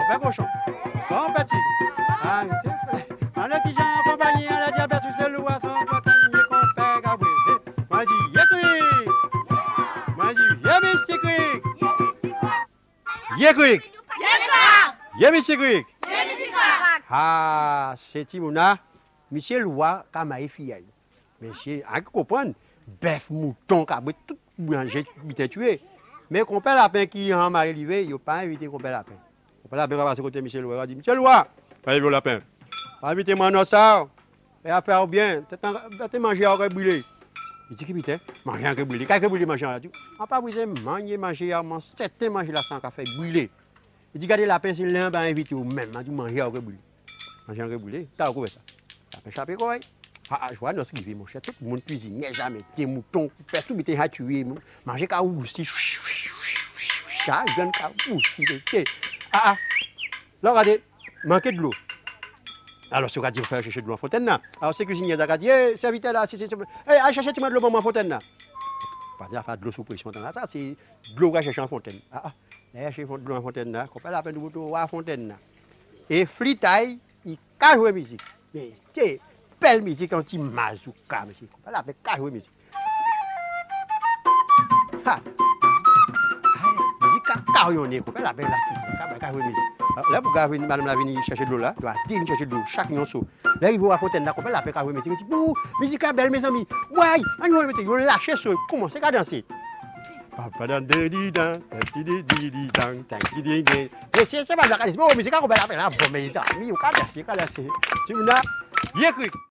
ben cochon. Bon petit. Ah, on a dit Jean compagnie, on a dit Albert sur le roi, son potin, yé compère Gabriel. Moi dit yé cric. Moi dit yé Mr. Cric. Yé cric. Yé Mr. Cric. Ah, c'est Timouna, monsieur Loua, Kamaï fille. Monsieur, à comprendre, bœuf, mouton, cabrit, tout manger, bien tué. Mais qu'on perd la peine qui en mari livré, il n'a pas invité qu'on perd la peine. On perd la peine, on va passer côté monsieur Loua. Il dit, monsieur Loua, pas le lapin. Invitez-moi dans ça, et à faire bien. Tu manger à brûler. Il dit, putain, manger à brûler. Qu'est-ce que brûler manger à la tout? On pas brûler, manger à manger, certains manger la sang café brûler. Il dit, regardez la peine, c'est l'un va inviter ou même, on dit manger à brûler. Manger à brûler, t'as trouvé ça? Ça fait chaper quoi? Ah, je vois, notre mon cher, tout le monde cuisine, jamais, des moutons, tout le monde tué, manger qu'à aussi, chat, jeune qu'à aussi, ah, là, regardez, manquer de l'eau. Alors, si on va dire, faire chercher de l'eau en fontaine, là. Alors, c'est cuisinier, on va dire, serviteur là, c'est, allez, chercher de l'eau en fontaine, là. Pas dire faire de l'eau sous pression, ça, c'est de l'eau à chercher en fontaine. Ah, chercher de l'eau en fontaine, là, qu'on peut la peine de bouton à fontaine, là. Et flitaille, il cache la musique. Mais, c'est belle musique anti-mazouka, monsieur. On va la jouer musique. Ha! Musique carillonnée, on va la jouer musique. Là, pour madame la venir chercher de l'eau là, doit dire chercher de l'eau, chaque nyonso. Là, il va à Fontaine, là, on va la jouer musique. Bouh, musique belle, mes amis. Ouais, on va lâcher sur, commencez à danser. C'est pas la musique, on va la faire, bon, mes amis, on va danser, tu me dis,